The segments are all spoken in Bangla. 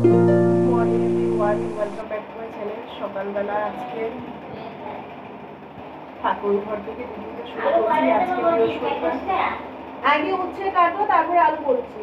Morning everyone, welcome back to my channel. সকালবেলা আজকে ঠাকুর ঘর থেকে ভিডিওটা শুরু করছি। আজকে বৃহস্পতিবার। আগে উচ্ছে কাটো, তারপরে আলু বলছি।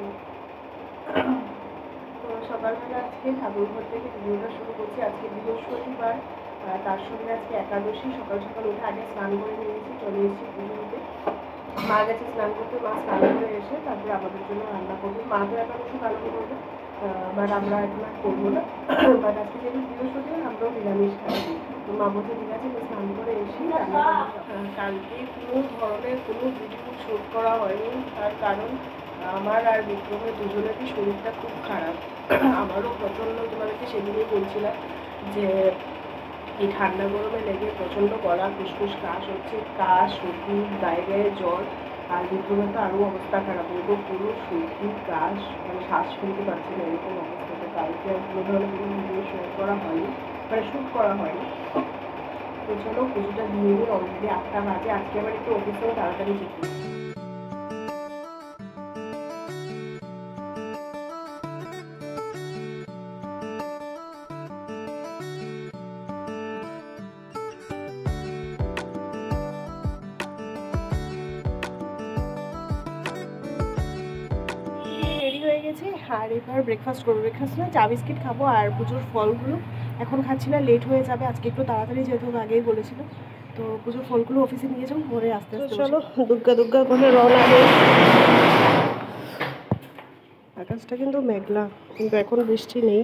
তো সকালবেলা আজকে ঠাকুর ঘর থেকে ভিডিওটা শুরু করছি। আজকে বৃহস্পতিবার, তার সঙ্গে আজকে একাদশী। সকাল সকাল উঠে আগে স্নান করে নিয়েছি, চলে এসেছি পুজো দিতে। মা গেছে স্নান করতে, মা স্নান করে এসে তারপরে আমাদের জন্য রান্না করবে। মা তো একাদশী পালন করবে, বাট আমরা এখন আর করবো না। বাট আজকে যেহেতু বৃহস্পতিবার, আমরাও নিরামিষ খাই। তো মা বলছে ঠিক আছে, আমি স্নান করে এসেছি রান্না করবো। কালকে কোনো ধরনের কোনো ভিডিও শ্যুট করা হয়নি, তার কারণ আমার আর বিক্রমের দুজনেরই শরীরটা খুব খারাপ। আমারও প্রচণ্ড, তোমাদেরকে সেদিনই বলছিলাম যে এই ঠান্ডা গরমে লেগে প্রচণ্ড গলা ফুসফুস কাশ হচ্ছে, কাশ, সর্দি, গায়ে গায়ে জ্বর। আর বিক্রমের তো আরও অবস্থা খারাপ, ওগুলো পুরো সর্দি কাশ, মানে শ্বাস ফেলতে পারছে না, এরকম অবস্থাতে। কালকে আর কোনো ধরনের কোনো ভিডিও শ্যুট করা হয়নি, মানে শ্যুট করা হয়নি। তো চলো পুজোটা দিয়ে নিই। অলরেডি 8টা বাজে। আজকে আবার একটু অফিসেও তাড়াতাড়ি যেতে। রেডি হয়ে গেছি আর এবার ব্রেকফাস্ট করবো। ব্রেকফাস্ট না, চা বিস্কিট খাবো আর পুজোর ফলগুলো এখন খাচ্ছি না, লেট হয়ে যাবে আজকে একটু তাড়াতাড়ি, যেহেতু আগেই বলেছিল। তো পুজোর ফলগুলো অফিসে নিয়ে যাবো, পরে আস্তে আস্তে। চলো দুর্গা দুর্গা করে রওনা হয়ে। আকাশটা কিন্তু মেঘলা, কিন্তু এখন বৃষ্টি নেই।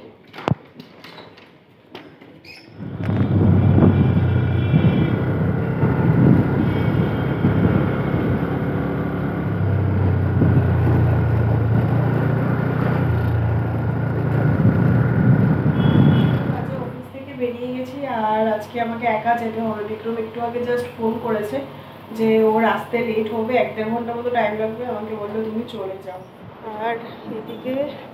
বেরিয়ে গেছি আর আজকে আমাকে একা যেতে হবে। বিক্রম একটু আগে জাস্ট ফোন করেছে যে ওর আসতে লেট হবে, 1-1.5 ঘন্টা মতো টাইম লাগবে। আমাকে বললো তুমি চলে যাও। আর এদিকে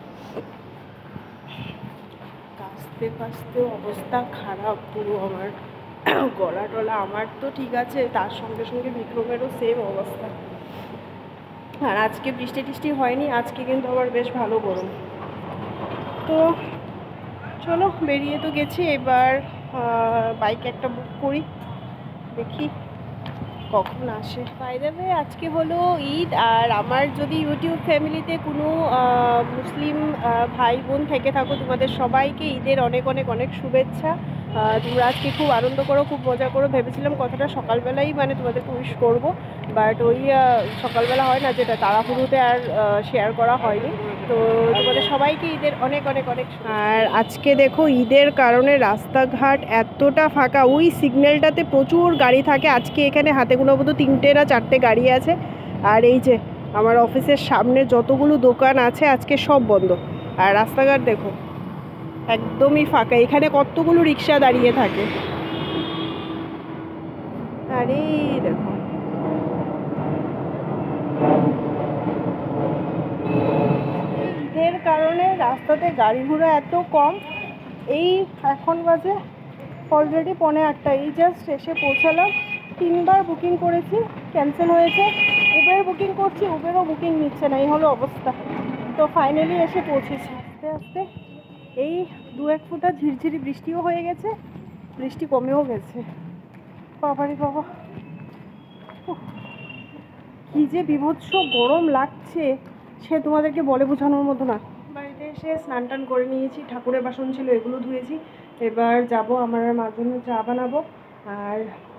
কাশতে কাশতে অবস্থা খারাপ পুরো আমার। গলা টলা আমার তো ঠিক আছে, তার সঙ্গে সঙ্গে বিক্রমেরও সেম অবস্থা। আর আজকে বৃষ্টি টিষ্টি হয়নি, আজকে কিন্তু আবার বেশ ভালো গরম। তো চলো বেরিয়ে তো গেছি, এবার বাইক একটা বুক করি, দেখি কখন আসে। বাই দ্য ওয়ে, আজকে হলো ঈদ। আর আমার যদি ইউটিউব ফ্যামিলিতে কোনো মুসলিম ভাই বোন থেকে থাকো, তোমাদের সবাইকে ঈদের অনেক অনেক অনেক শুভেচ্ছা। তোমরা আজকে খুব আনন্দ করো, খুব মজা করো। ভেবেছিলাম কথাটা সকালবেলাই মানে তোমাদেরকে উইশ করবো, বাট ওই সকালবেলা হয় না, যেটা তাড়াহুড়োতে আর শেয়ার করা হয়নি। তো তোমাদের সবাইকে ঈদের অনেক অনেক অনেক। আর আজকে দেখো ঈদের কারণে রাস্তাঘাট এতটা ফাঁকা, ওই সিগন্যালটাতে প্রচুর গাড়ি থাকে। আজকে এখানে হাতে গোনা মতো 3টে না 4টে গাড়ি আছে। আর এই যে আমার অফিসের সামনে যতগুলো দোকান আছে আজকে সব বন্ধ। আর রাস্তাঘাট দেখো একদমই ফাঁকা, এখানে কতগুলো রিক্সা দাঁড়িয়ে থাকে। আর এই দেখো ঈদের কারণে রাস্তাতে গাড়ি ঘোড়া এত কম। এই এখন বাজে অলরেডি 7:45, এই জাস্ট এসে পৌঁছালাম। 3বার বুকিং করেছি, ক্যান্সেল হয়েছে। উবের বুকিং করছি, উবেরও বুকিং নিচ্ছে না, এই হলো অবস্থা। তো ফাইনালি এসে পৌঁছেছি। আস্তে আস্তে এই 2-1 ফোঁটা ঝিরঝিরি বৃষ্টিও হয়ে গেছে, বৃষ্টি কমেও গেছে। বাবারে বাবা, কী যে বীভৎস গরম লাগছে সে তোমাদেরকে বলে বোঝানোর মতো না। বাড়িতে এসে স্নান টান করে নিয়েছি, ঠাকুরের বাসন ছিল এগুলো ধুয়েছি। এবার যাব আমার আর মার জন্য চা বানাবো। আর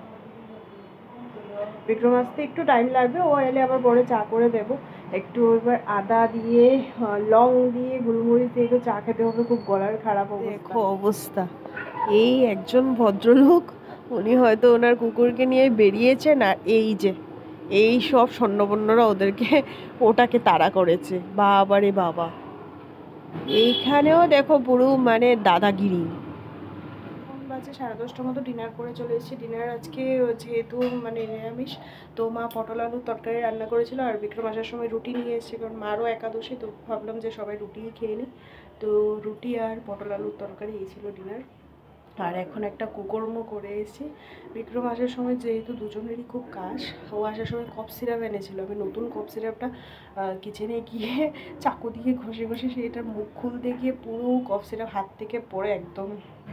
বিক্রম আসতে একটু টাইম লাগবে, ও এলে আবার পরে চা করে দেব। একটু এবার আদা দিয়ে, লং দিয়ে, গোলমরিচ দিয়ে একটু চা খেতে হবে, খুব গলার খারাপ দেখো অবস্থা। এই একজন ভদ্রলোক, উনি হয়তো ওনার কুকুরকে নিয়ে বেরিয়েছেন, আর এই যে এই সব স্বর্ণবর্ণরা ওদেরকে ওটাকে তাড়া করেছে। বাবারে বাবা, এইখানেও দেখো পুরো মানে দাদাগিরি। বাজে 10:30 মতো ডিনার করে চলে এসেছি। ডিনার আজকে যেহেতু মানে নিরামিষ, তো মা পটল আলুর তরকারি রান্না করেছিল, আর বিক্রম আসার সময় রুটি নিয়ে এসেছে, কারণ মারও একাদশী, তো ভাবলাম যে সবাই রুটিই খেয়ে নিই। তো রুটি আর পটল আলুর তরকারি এই ছিল ডিনার। আর এখন একটা কুকর্ম করে এসেছি। বিক্রম আসার সময় যেহেতু দুজনেরই খুব কাশ, ও আসার সময় কফ সিরাপ এনেছিল। আমি নতুন কফ সিরাপটা কিচেনে গিয়ে চাকু দিয়ে ঘষে ঘষে সেটা মুখ খুলতে গিয়ে পুরো কফ সিরাপ হাত থেকে পড়ে একদম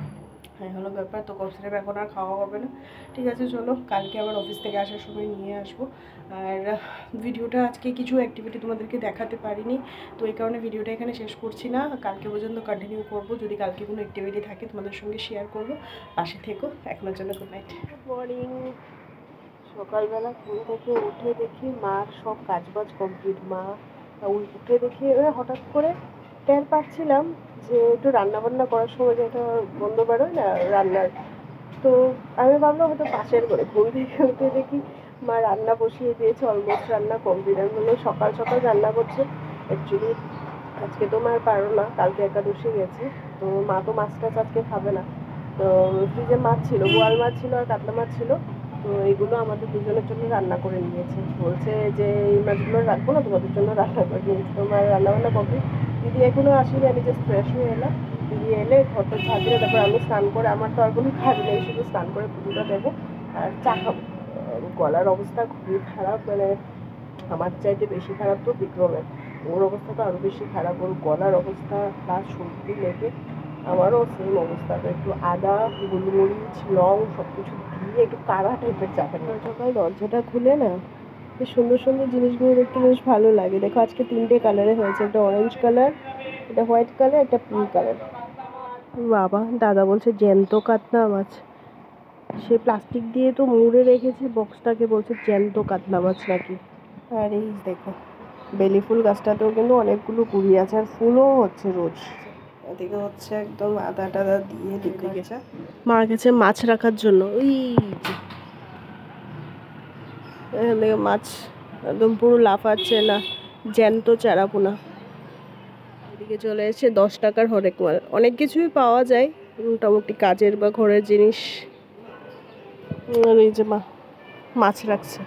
হলো ব্যাপার। তো কফ সিরাপ এখন আর খাওয়া হবে না। ঠিক আছে, চলো কালকে আবার অফিস থেকে আসার সময় নিয়ে আসবো। আর ভিডিওটা আজকে কিছু অ্যাক্টিভিটি তোমাদেরকে দেখাতে পারিনি, তো এই কারণে ভিডিওটা এখানে শেষ করছি না। কালকে পর্যন্ত কন্টিনিউ করবো, যদি কালকে কোনো অ্যাক্টিভিটি থাকে তোমাদের সঙ্গে শেয়ার করবো। পাশে থেকো। এখনের জন্য গুড নাইট। Good morning. সকালবেলা ঘুম থেকে উঠে দেখি মার সব কাজবাজ কমপ্লিট। মা উঠে দেখি হঠাৎ করে টের পাচ্ছিলাম যে একটু রান্নাবান্না করার সময় যে একটা গন্ধ বেরোয় না রান্নার, তো আমি ভাবলাম হয়তো পাশের করে। ঘুম থেকে উঠে দেখি মা রান্না বসিয়ে দিয়েছে, অলমোস্ট রান্না কমপ্লিট। আমি বললাম সকাল সকাল রান্না করছে। অ্যাকচুয়ালি আজকে তো মার পারো না, কালকে একাদশী গেছে, তো মা তো মাছ টাছ আজকে খাবে না। তো ফ্রিজে মাছ ছিল, বোয়াল মাছ ছিল আর কাতলা মাছ ছিল, তো এইগুলো আমাদের দুজনের জন্য রান্না করে নিয়েছে। বলছে যে এই মাছগুলো রাখবো না, তোমাদের জন্য রান্না করে নিয়েছি। তো মায়ের রান্নাবান্না কমপ্লিট। দিদি এখনও আসেনি, আমি জাস্ট ফ্রেশ হয়ে এলাম। দিদি এলে ঘরটা ঝাঁট দিলে তারপর আমি স্নান করে, আমার তো আর কোনো কাজ নেই, শুধু স্নান করে পুজোটা দেবো আর চা খাবো। গলার অবস্থা খুবই খারাপ, মানে আমার চাইতে বেশি খারাপ তো বিক্রমের। ওর অবস্থা তো আরও বেশি খারাপ, ওর গলার অবস্থা প্লাস সর্দি লেগে আমারও সেম অবস্থা। তো একটু আদা, গোলমরিচ, লং সব কিছু দিয়ে একটু কাড়া টাইপের চা খাই। সকাল দরজাটা খুলে না বেশ সুন্দর সুন্দর জিনিসগুলো দেখতে বেশ ভালো লাগে। দেখো আজকে 3টে কালারে হয়েছে, একটা অরেঞ্জ কালার, একটা হোয়াইট কালার, একটা পিঙ্ক কালার। বাবা, দাদা বলছে জ্যান্ত কাতলা মাছ। সে প্লাস্টিক দিয়ে তো মুড়ে রেখেছে বক্সটাকে, বলছে জ্যান্ত কাতলা মাছ নাকি। আর এই দেখো বেলি ফুল গাছটাতেও কিন্তু অনেকগুলো কুড়ি আছে, আর ফুলও হচ্ছে রোজ। এদিকে হচ্ছে একদম আদা টাদা দিয়ে লিখে গেছে। মা গেছে মাছ রাখার জন্য, ওই যে মাছ একদম পুরো লাফাচ্ছে না, জ্যান্ত চারাপোনা। এদিকে চলে এসেছে 10 টাকার হরেক মাল। অনেক কিছুই পাওয়া যায় মোটামুটি কাজের বা ঘরের জিনিস। আর এই যে মা মাছ রাখছে।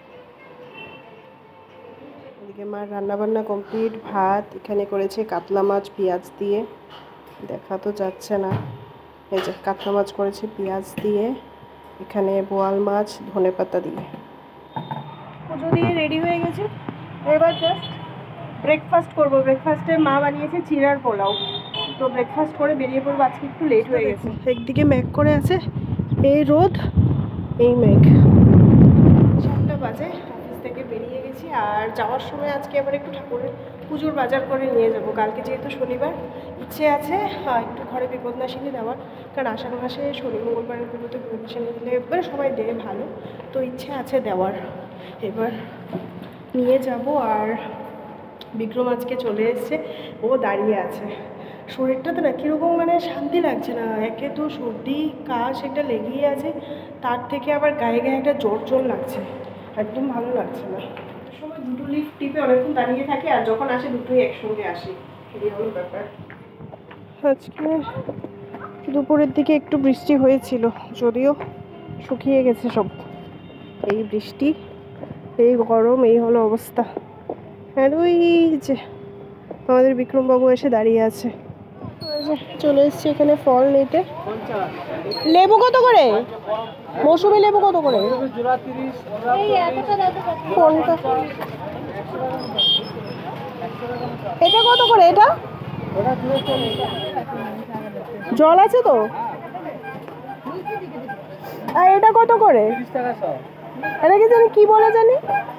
এদিকে মার রান্নাবান্না কমপ্লিট। ভাত এখানে করেছে কাতলা মাছ পেঁয়াজ দিয়ে, দেখা তো যাচ্ছে না। এই যে কাতলা মাছ করেছে পেঁয়াজ দিয়ে, এখানে বোয়াল মাছ ধনেপাতা দিয়ে। পুজো দিয়ে রেডি হয়ে গেছে, এবার জাস্ট ব্রেকফাস্ট করবো। ব্রেকফাস্টে মা বানিয়েছে চিড়ার পোলাও, তো ব্রেকফাস্ট করে বেরিয়ে পড়বো। আজকে একটু লেট হয়ে গেছে। একদিকে মেঘ করে আছে, এই রোদ এই মেঘ। 7টা বাজে, অফিস থেকে বেরিয়ে গেছি। আর যাওয়ার সময় আজকে আবার একটু ঠাকুরের পুজোর বাজার করে নিয়ে যাব। কালকে যেহেতু শনিবার, ইচ্ছে আছে একটু ঘরে বিপদনাশিনী দেওয়ার, কারণ আষাঢ় মাসে শনি মঙ্গলবারের পুজোতে বিপদনাশিনী দিলে এবার সবাই দেয় ভালো, তো ইচ্ছে আছে দেওয়ার। এবার নিয়ে যাব। আর বিক্রম আজকে চলে এসছে, ও দাঁড়িয়ে আছে। শরীরটাতে না কীরকম মানে শান্তি লাগছে না। একে তো সর্দি কাশ একটা লেগেই আছে, তার থেকে আবার গায়ে গায়ে একটা জ্বর জ্বর লাগছে, একদম ভালো লাগছে না। সময় দুটো লিফট টিপে অনেকক্ষণ দাঁড়িয়ে থাকে, আর যখন আসে দুটোই একসঙ্গে আসে, এই হলো ব্যাপার। আজকে দুপুরের দিকে একটু বৃষ্টি হয়েছিল, যদিও শুকিয়ে গেছে সব। এই বৃষ্টি, এই গরম, এই হলো অবস্থা। আর ওই যে আমাদের বিক্রমবাবু এসে দাঁড়িয়ে আছে। চলে এসছি এখানে ফল নিতে। লেবু কত করে? মৌসুমি লেবু কত করে? কোনটা? এটা কত করে? এটা জল আছে তো? আর এটা কত করে? এটা কি জানি কি বলে জানি।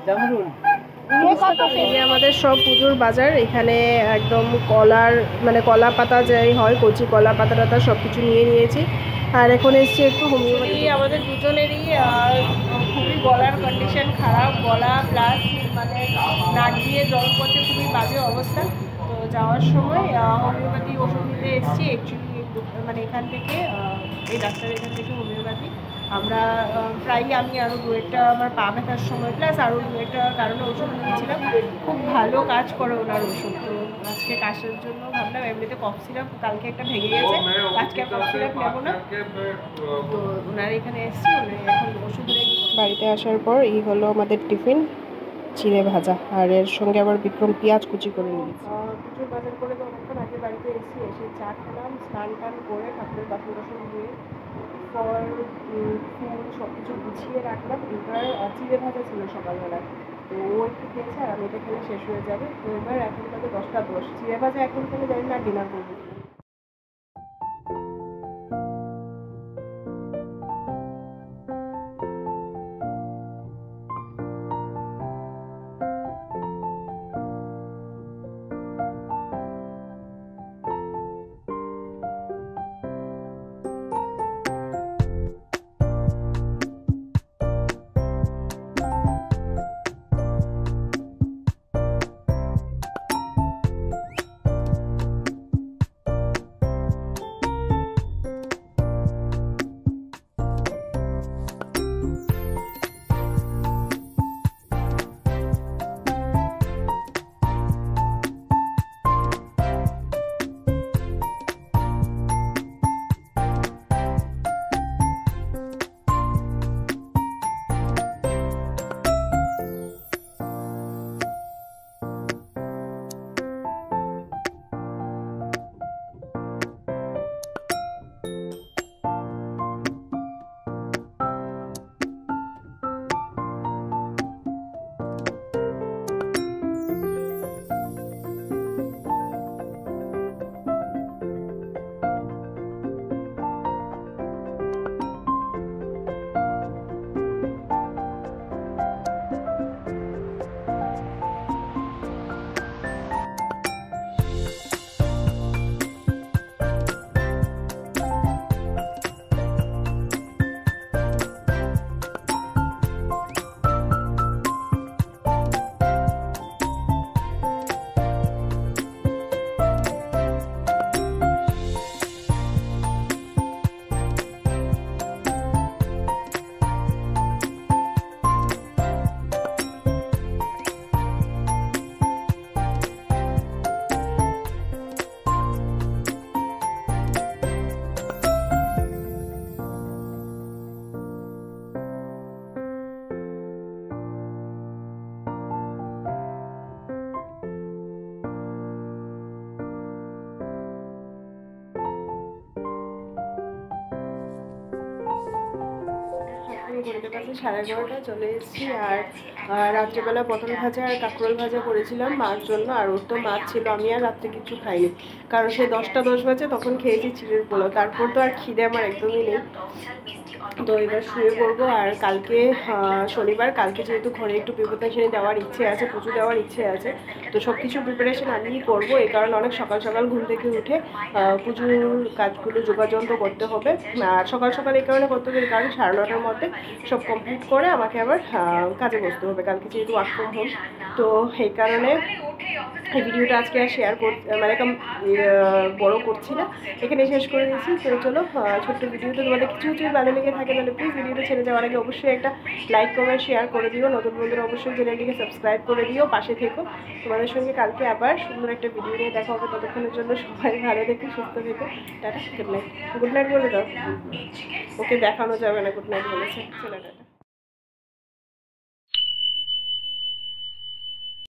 আমাদের সব পুজোর বাজার এখানে একদম কলার মানে কলা পাতা যাই হয়, কচি কলা পাতা টাতা সব কিছু নিয়ে নিয়েছি। আর এখন এসছি একটু হোমিওপ্যাথি। আমাদের দুজনেরই খুবই গলার কন্ডিশন খারাপ, গলা প্লাস মানে নাক দিয়ে জল পড়ছে, খুবই বাজে অবস্থা। তো যাওয়ার সময় হোমিওপ্যাথি ওষুধ নিতে এসেছি। অ্যাকচুয়ালি মানে এখান থেকে এই ডাক্তার এখান থেকে হোমিওপ্যাথি আমরা প্রায়ই আমি আরও দু একটা আমার পা ব্যথার সময় প্লাস আরও দু একটা কারণে ওষুধ নিয়েছিলাম। খুব ভালো কাজ করে ওনার ওষুধ। তো আজকে কাশের জন্য ভাবলাম, এমনিতে কফ সিরাপ কালকে একটা ভেঙে গেছে, আজকে কফ সিরাপ নেবো না, তো ওনার এখানে এসেছি। এখন ওষুধ বাড়িতে আসার পর এই হলো আমাদের টিফিন, চিড়ে ভাজা, আর এর সঙ্গে আবার বিক্রম পেঁয়াজ কুচি করে নিয়েছি। প্রচুর বাজার করে তো অনেকক্ষণ আগে বাড়িতে এসে চা খেলাম, স্নান টান করে ঠাকুরের বাসন টাসন ধুয়ে ফল ফুল সব কিছু গুছিয়ে রাখলাম। এবার চিড়ে ভাজা ছিল সকালবেলায়, তো ও একটু খেয়েছে আর আমি এটা খেলে শেষ হয়ে যাবে। তো এবার এখন বাজে 10টা 10, চিড়ে ভাজা এখন খেলে জানি না ডিনার করবো। ঘড়িতে কাছে 11:30 চলে এসেছি। আর রাত্রেবেলা পটল ভাজা আর কাঁকরোল ভাজা করেছিলাম মার জন্য, আর ওর তো মাছ ছিল। আমি আর রাত্রে কিছু খাইনি, কারণ সে 10টা 10 বাজে তখন খেয়েছি চিড়ের পোলাও। তারপর তো আর খিদে আমার একদমই নেই। তো এবার শুয়ে পড়বো। আর কালকে শনিবার, কালকে যেহেতু ঘরে একটু প্রিপারেশন দেওয়ার ইচ্ছে আছে, পুজো দেওয়ার ইচ্ছে আছে, তো সব কিছু প্রিপারেশন আমিই করবো। এই কারণে অনেক সকাল সকাল ঘুম থেকে উঠে পুজোর কাজগুলো যোগাযন্ত্র করতে হবে। আর সকাল সকাল এই কারণে করতে হবে, কারণ 9:30টার মধ্যে সব কমপ্লিট করে আমাকে আবার কাজে বসতে হবে, কালকে যেহেতু ওয়ার্ক ফ্রম হোম। তো এই কারণে এই ভিডিওটা আজকে আর শেয়ার মানে বড় করছি না, এখানে শেষ করে দিচ্ছি। তো চলো, ছোট্ট ভিডিওতে তোমাদের কিছু কিছু ভালো লেগে থাকে তাহলে প্লিজ ভিডিওটা ছেড়ে যাওয়ার আগে অবশ্যই একটা লাইক কমেন্ট শেয়ার করে দিও। নতুন বন্ধুরা অবশ্যই চ্যানেলটিকে সাবস্ক্রাইব করে দিও, পাশে থেকো। তোমাদের সঙ্গে কালকে আবার সুন্দর একটা ভিডিও নিয়ে দেখা হবে। ততক্ষণের জন্য সবাই ভালো থেকো, সুস্থ থেকো। Tata, good night. Good night বলে দাও, ওকে দেখানো যাবে না গুড নাইট বলেছে। চলো টাটা।